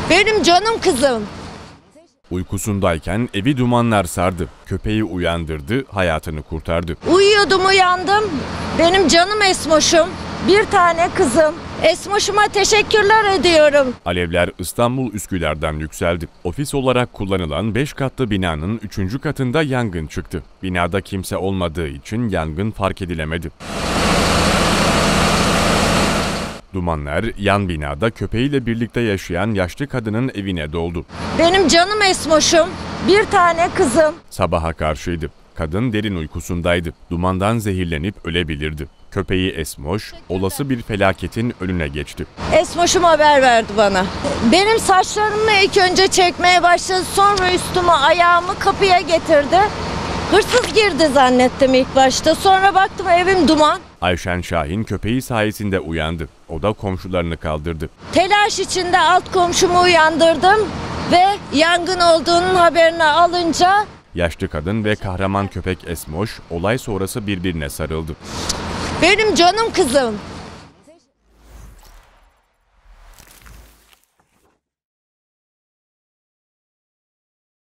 Benim canım kızım. Uykusundayken evi dumanlar sardı. Köpeği uyandırdı, hayatını kurtardı. Uyuyordum, uyandım. Benim canım Esmoş'um. Bir tane kızım. Esmoş'uma teşekkürler ediyorum. Alevler İstanbul Üsküdar'dan yükseldi. Ofis olarak kullanılan 5 katlı binanın 3. katında yangın çıktı. Binada kimse olmadığı için yangın fark edilemedi. Dumanlar yan binada köpeğiyle birlikte yaşayan yaşlı kadının evine doldu. Benim canım Esmoş'um. Bir tane kızım. Sabaha karşıydı. Kadın derin uykusundaydı. Dumandan zehirlenip ölebilirdi. Köpeği Esmoş, olası bir felaketin önüne geçti. Esmoş'um haber verdi bana. Benim saçlarımı ilk önce çekmeye başladı. Sonra üstüme ayağımı kapıya getirdi. Hırsız girdi zannettim ilk başta. Sonra baktım evim duman. Ayşen Şahin köpeği sayesinde uyandı. O da komşularını kaldırdı. Telaş içinde alt komşumu uyandırdım ve yangın olduğunun haberini alınca Yaşlı kadın ve kahraman köpek Esmoş olay sonrası birbirine sarıldı. benim canım kızım.